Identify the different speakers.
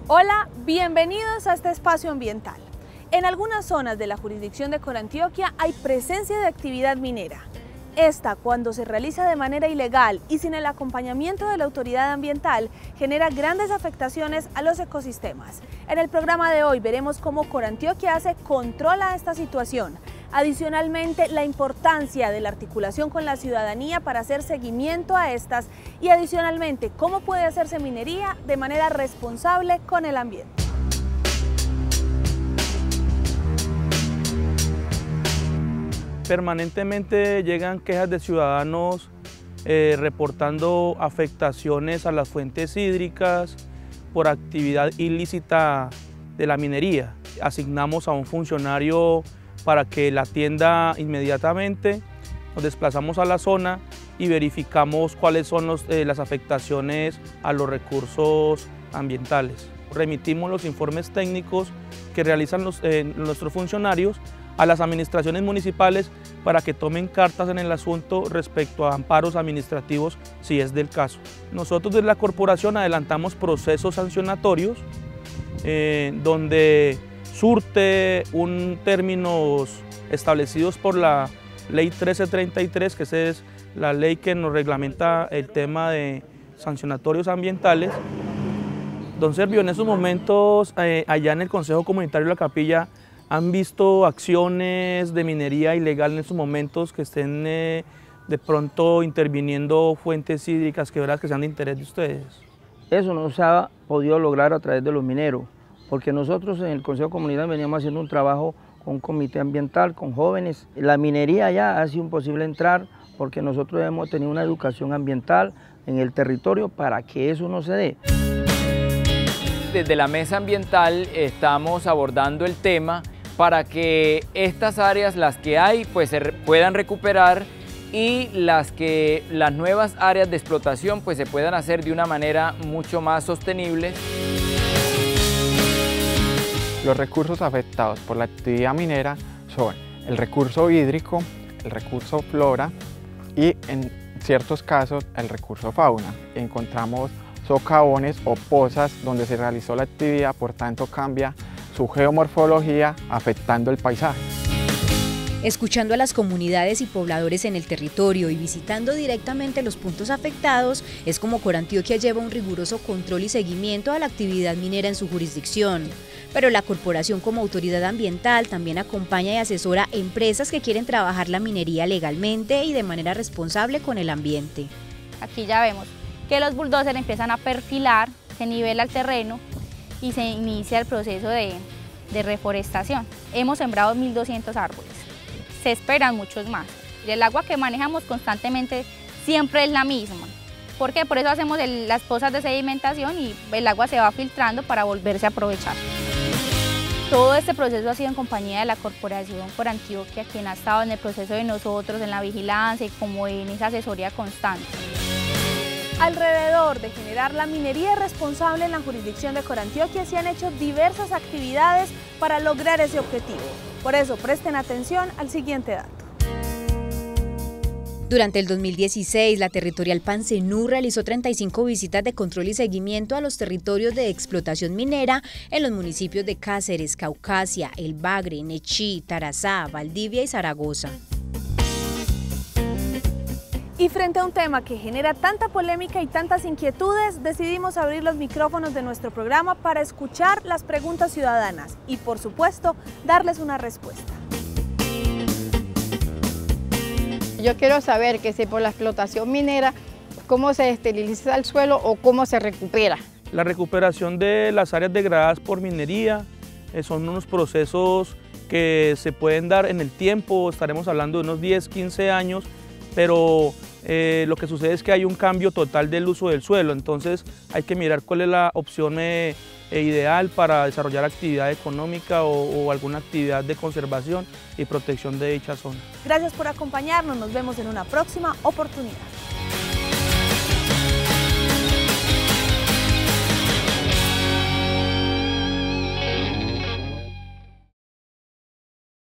Speaker 1: Hola, bienvenidos a este espacio ambiental. En algunas zonas de la jurisdicción de Corantioquia hay presencia de actividad minera. Esta, cuando se realiza de manera ilegal y sin el acompañamiento de la autoridad ambiental, genera grandes afectaciones a los ecosistemas. En el programa de hoy veremos cómo Corantioquia controla esta situación. Adicionalmente, la importancia de la articulación con la ciudadanía para hacer seguimiento a estas y adicionalmente, cómo puede hacerse minería de manera responsable con el ambiente.
Speaker 2: Permanentemente llegan quejas de ciudadanos reportando afectaciones a las fuentes hídricas por actividad ilícita de la minería. Asignamos a un funcionario para que la atienda inmediatamente, nos desplazamos a la zona y verificamos cuáles son las afectaciones a los recursos ambientales. Remitimos los informes técnicos que realizan nuestros funcionarios a las administraciones municipales para que tomen cartas en el asunto respecto a amparos administrativos si es del caso. Nosotros desde la corporación adelantamos procesos sancionatorios donde surte términos establecidos por la ley 1333, que esa es la ley que nos reglamenta el tema de sancionatorios ambientales. Don Servio, en esos momentos allá en el Consejo Comunitario de la Capilla, ¿han visto acciones de minería ilegal en estos momentos que estén de pronto interviniendo fuentes hídricas, quebradas que sean de interés de ustedes?
Speaker 3: Eso no se ha podido lograr a través de los mineros, porque nosotros en el Consejo Comunitario veníamos haciendo un trabajo con un comité ambiental, con jóvenes. La minería ya ha sido imposible entrar porque nosotros hemos tenido una educación ambiental en el territorio para que eso no se dé.
Speaker 4: Desde la mesa ambiental estamos abordando el tema para que estas áreas, las que hay, pues se puedan recuperar y las nuevas áreas de explotación pues se puedan hacer de una manera mucho más sostenible.
Speaker 5: Los recursos afectados por la actividad minera son el recurso hídrico, el recurso flora y en ciertos casos el recurso fauna. Encontramos socavones o pozas donde se realizó la actividad, por tanto cambia su geomorfología afectando el paisaje.
Speaker 6: Escuchando a las comunidades y pobladores en el territorio y visitando directamente los puntos afectados, es como Corantioquia lleva un riguroso control y seguimiento a la actividad minera en su jurisdicción. Pero la corporación como autoridad ambiental también acompaña y asesora empresas que quieren trabajar la minería legalmente y de manera responsable con el ambiente.
Speaker 7: Aquí ya vemos que los bulldozers empiezan a perfilar, se nivela el terreno y se inicia el proceso de reforestación. Hemos sembrado 1.200 árboles. Se esperan muchos más. Y el agua que manejamos constantemente siempre es la misma. ¿Por qué? Por eso hacemos las pozas de sedimentación y el agua se va filtrando para volverse a aprovechar. Todo este proceso ha sido en compañía de la Corporación Corantioquia, quien ha estado en el proceso de nosotros, en la vigilancia y como en esa asesoría constante.
Speaker 1: Alrededor de generar la minería responsable en la jurisdicción de Corantioquia se han hecho diversas actividades para lograr ese objetivo. Por eso, presten atención al siguiente dato.
Speaker 6: Durante el 2016, la Territorial Pancenú realizó 35 visitas de control y seguimiento a los territorios de explotación minera en los municipios de Cáceres, Caucasia, El Bagre, Nechí, Tarazá, Valdivia y Zaragoza.
Speaker 1: Y frente a un tema que genera tanta polémica y tantas inquietudes, decidimos abrir los micrófonos de nuestro programa para escuchar las preguntas ciudadanas y, por supuesto, darles una respuesta.
Speaker 8: Yo quiero saber que si por la explotación minera, ¿cómo se esteriliza el suelo o cómo se recupera?
Speaker 2: La recuperación de las áreas degradadas por minería son unos procesos que se pueden dar en el tiempo, estaremos hablando de unos 10, 15 años, pero lo que sucede es que hay un cambio total del uso del suelo, entonces hay que mirar cuál es la opción ideal para desarrollar actividad económica o alguna actividad de conservación y protección de dicha zona.
Speaker 1: Gracias por acompañarnos, nos vemos en una próxima oportunidad.